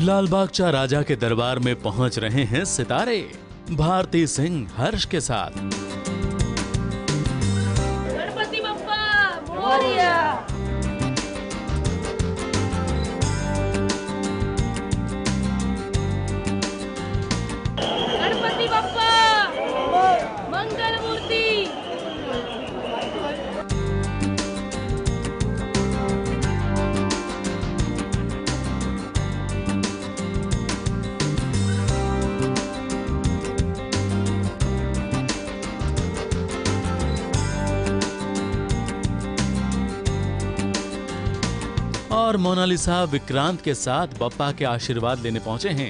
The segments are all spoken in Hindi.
लालबागचा राजा के दरबार में पहुंच रहे हैं सितारे भारती सिंह हर्ष के साथ। गणपति बप्पा मोरिया। गणपति बप्पा मंगल मूर्ति। और मोनालिसा विक्रांत के साथ बप्पा के आशीर्वाद लेने पहुंचे हैं।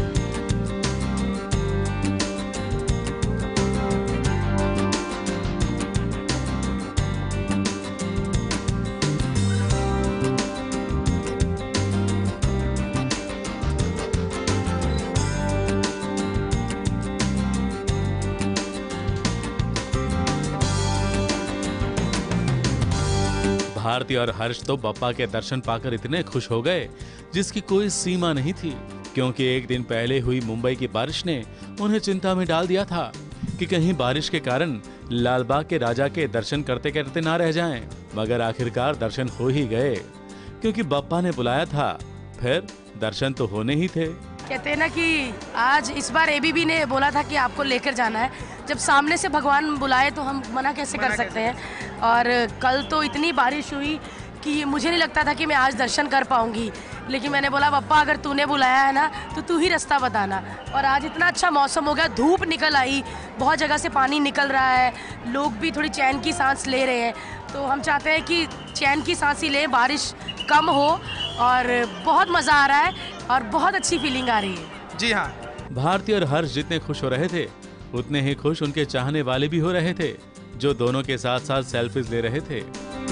भारती और हर्ष तो बप्पा के दर्शन पाकर इतने खुश हो गए जिसकी कोई सीमा नहीं थी, क्योंकि एक दिन पहले हुई मुंबई की बारिश ने उन्हें चिंता में डाल दिया था कि कहीं बारिश के कारण लालबाग के राजा के दर्शन करते करते ना रह जाएं। मगर आखिरकार दर्शन हो ही गए, क्योंकि बप्पा ने बुलाया था, फिर दर्शन तो होने ही थे। कहते हैं ना कि आज इस बार एबीबी ने बोला था कि आपको लेकर जाना है। जब सामने से भगवान बुलाए तो हम मना कैसे कर सकते हैं। और कल तो इतनी बारिश हुई कि मुझे नहीं लगता था कि मैं आज दर्शन कर पाऊंगी, लेकिन मैंने बोला बप्पा अगर तूने बुलाया है ना तो तू ही रास्ता बताना। और आज इतना अच्छा मौसम हो गया, धूप निकल आई, बहुत जगह से पानी निकल रहा है, लोग भी थोड़ी चैन की सांस ले रहे हैं। तो हम चाहते हैं कि चैन की सांस ही लें, बारिश कम हो, और बहुत मज़ा आ रहा है और बहुत अच्छी फीलिंग आ रही है। जी हाँ, भारती और हर्ष जितने खुश हो रहे थे उतने ही खुश उनके चाहने वाले भी हो रहे थे, जो दोनों के साथ साथ सेल्फीज ले रहे थे।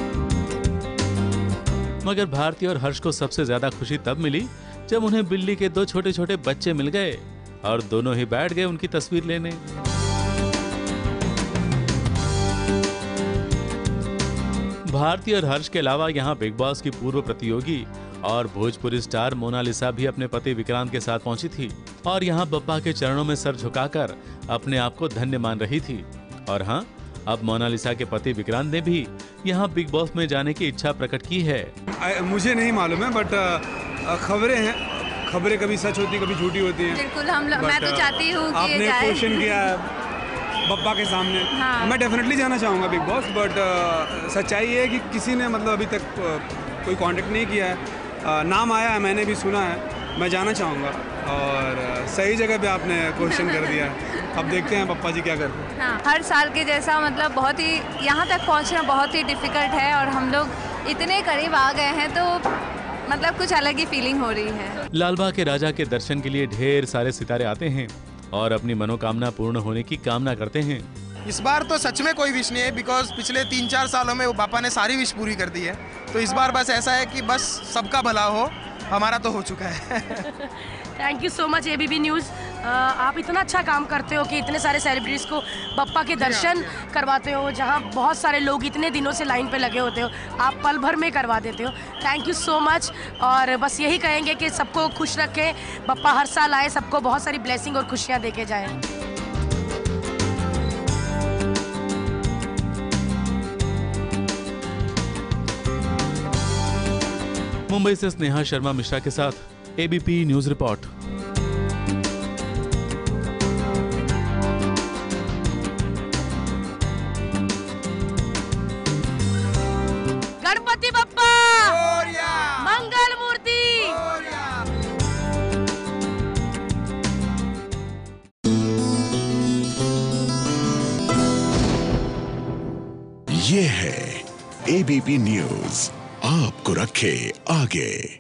मगर भारती और हर्ष को सबसे ज्यादा खुशी तब मिली जब उन्हें बिल्ली के दो छोटे छोटे बच्चे मिल गए और दोनों ही बैठ गए उनकी तस्वीर लेने। भारती और हर्ष के अलावा यहाँ बिग बॉस की पूर्व प्रतियोगी और भोजपुरी स्टार मोनालिसा भी अपने पति विक्रांत के साथ पहुंची थी और यहाँ बप्पा के चरणों में सर झुकाकर अपने आप को धन्य मान रही थी। और हाँ, अब मोनालिसा के पति विक्रांत ने भी यहाँ बिग बॉस में जाने की इच्छा प्रकट की है। मुझे नहीं मालूम है, बट खबरें हैं, खबरें कभी सच होती कभी झूठी होती हैं। बिल्कुल, मैं तो चाहती हूँ कि आपने क्वेश्चन किया बप्पा के सामने। हाँ। मैं डेफिनेटली जाना चाहूँगा बिग बॉस, बट सच्चाई है कि किसी ने मतलब अभी तक कोई कांटेक्ट नहीं किया है। नाम आया है, मैंने भी सुना है, मैं जाना चाहूँगा। और सही जगह पे आपने क्वेश्चन कर दिया है। अब देखते हैं पप्पा जी क्या करते हैं। हाँ, हर साल के जैसा मतलब बहुत ही यहाँ तक पहुँचना बहुत ही डिफ़िकल्ट है और हम लोग इतने करीब आ गए हैं तो मतलब कुछ अलग ही फीलिंग हो रही है। लालबाग के राजा के दर्शन के लिए ढेर सारे सितारे आते हैं और अपनी मनोकामना पूर्ण होने की कामना करते हैं। इस बार तो सच में कोई विश नहीं है, बिकॉज पिछले 3-4 सालों में वो पापा ने सारी विश पूरी कर दी है। तो इस बार बस ऐसा है कि बस सबका भला हो, हमारा तो हो चुका है। Thank you so much ABP news. आप इतना अच्छा काम करते हो कि इतने सारे सेलिब्रिटीज़ को बप्पा के दर्शन करवाते हो, जहां बहुत सारे लोग इतने दिनों से लाइन पे लगे होते हो, आप पल भर में करवा देते हो। Thank you so much. और बस यही कहेंगे कि सबको खुश रखें, बप्पा हर साल आए, सबको बहुत सारी ब्लेसिंग और खुशियाँ दे के जाए। मुंबई से स्नेहा शर्मा मिश्रा के साथ ABP news report. Ganpati Bappa मंगल मूर्ति। ये है एबीपी न्यूज, आपको रखे आगे।